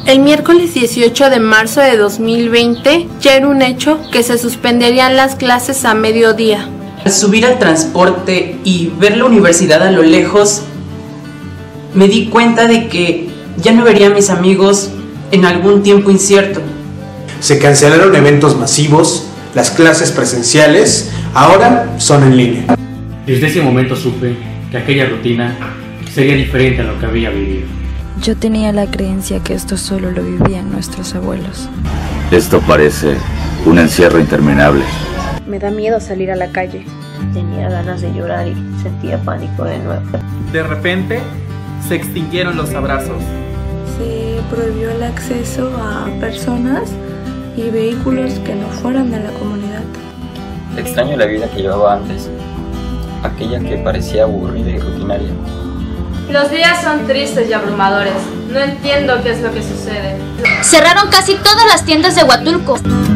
El miércoles 18 de marzo de 2020 ya era un hecho que se suspenderían las clases a mediodía. Al subir al transporte y ver la universidad a lo lejos, me di cuenta de que ya no vería a mis amigos en algún tiempo incierto. Se cancelaron eventos masivos, las clases presenciales ahora son en línea. Desde ese momento supe que aquella rutina sería diferente a lo que había vivido. Yo tenía la creencia que esto solo lo vivían nuestros abuelos. Esto parece un encierro interminable. Me da miedo salir a la calle. Tenía ganas de llorar y sentía pánico de nuevo. De repente, se extinguieron los abrazos. Se prohibió el acceso a personas y vehículos que no fueran de la comunidad. Extraño la vida que llevaba antes, aquella que parecía aburrida y rutinaria. Los días son tristes y abrumadores. No entiendo qué es lo que sucede. Cerraron casi todas las tiendas de Huatulco.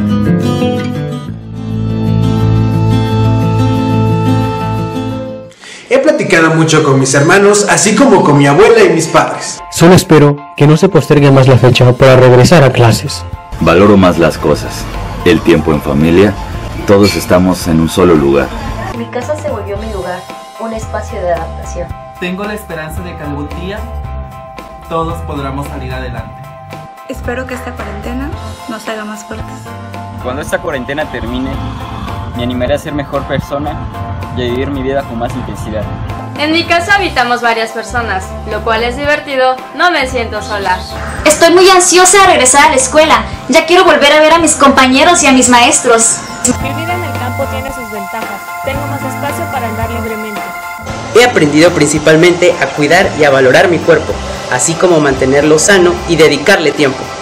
He platicado mucho con mis hermanos, así como con mi abuela y mis padres. Solo espero que no se postergue más la fecha para regresar a clases. Valoro más las cosas, el tiempo en familia, todos estamos en un solo lugar. Mi casa se volvió mi lugar, un espacio de adaptación. Tengo la esperanza de que algún día todos podamos salir adelante. Espero que esta cuarentena nos haga más fuertes. Cuando esta cuarentena termine, me animaré a ser mejor persona y a vivir mi vida con más intensidad. En mi casa habitamos varias personas, lo cual es divertido, no me siento sola. Estoy muy ansiosa de regresar a la escuela, ya quiero volver a ver a mis compañeros y a mis maestros. Vivir en el campo tiene sus ventajas, tengo más espacio para andar libremente. He aprendido principalmente a cuidar y a valorar mi cuerpo, así como mantenerlo sano y dedicarle tiempo.